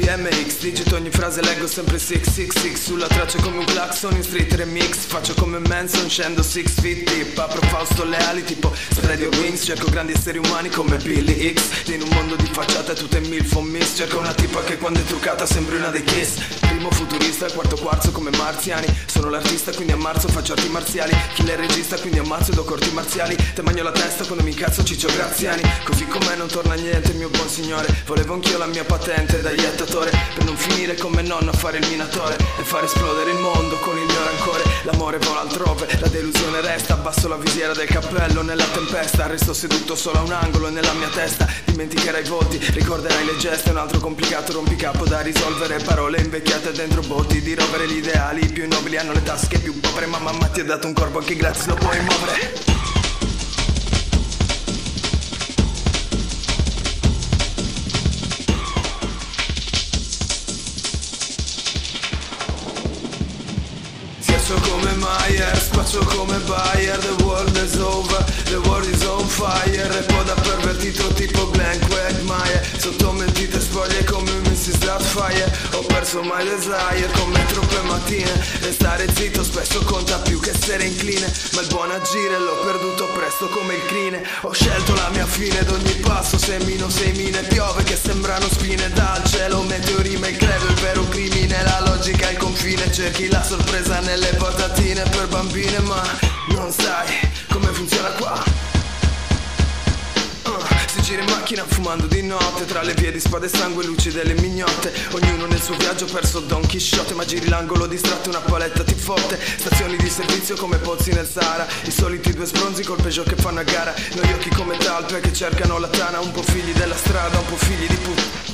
BMX, digito ogni frase, leggo sempre 666. Sulla traccia come un clacson, in street remix. Faccio come Manson, scendo 6 feet deep. Apro Fausto le ali tipo spread your wings. Cerco grandi esseri umani come Billy X. In un mondo di facciate tutte milf o miss. Cerco una tipa che quando è truccata sembri una dei Kiss. Primo futurista, quarto quarzo come marziani. Sono l'artista quindi a marzo faccio arti marziali. Killer regista quindi ammazzo e do corti marziali. Te magno la testa quando mi incazzo Ciccio Graziani. Così com'è non torna niente mio buon signore. Volevo anch'io la mia patente da iettatore, per non finire come nonno a fare il minatore e far esplodere il mondo con il mio rancore. L'amore vola altrove, la delusione resta. Abbasso la visiera del cappello nella tempesta. Resto seduto solo a un angolo nella mia testa. Dimenticherai i volti, ricorderai le gesta. Un altro complicato rompicapo da risolvere. Parole invecchiate dentro botti di rovere. Gli ideali i più nobili hanno le tasche più povere. Ma mamma ti ha dato un corpo anche gratis lo puoi muovere. Spaccio come Mayer, spaccio come Bayer. The world is over, the world is on fire. Repo da pervertito tipo Glenn Quagmire. Sotto mentite spoglie come Mrs. Doubtfire. Ho perso my desire come troppe mattine. Restare zitto spesso conta più che essere incline. Ma il buon agire l'ho perduto presto come il crine. Ho scelto la mia fine ed ogni passo semino 6 mine. Piove che sembrano spine dal cielo, meteorime. Il credo il vero crimine, la logica è il confine. Cerchi la sorpresa nelle patatine per bambine, ma non sai come funziona qua. Si gira in macchina fumando di notte, tra le vie di spade e sangue e luci delle mignotte. Ognuno nel suo viaggio perso Don Chisciotte. Ma giri l'angolo distratto, una paletta ti fotte. Stazioni di servizio come pozzi nel Sahara. I soliti due spronzi col Peugeot che fanno a gara. Noi occhi come talpe che cercano la tana. Un po' figli della strada, un po' figli di puttana.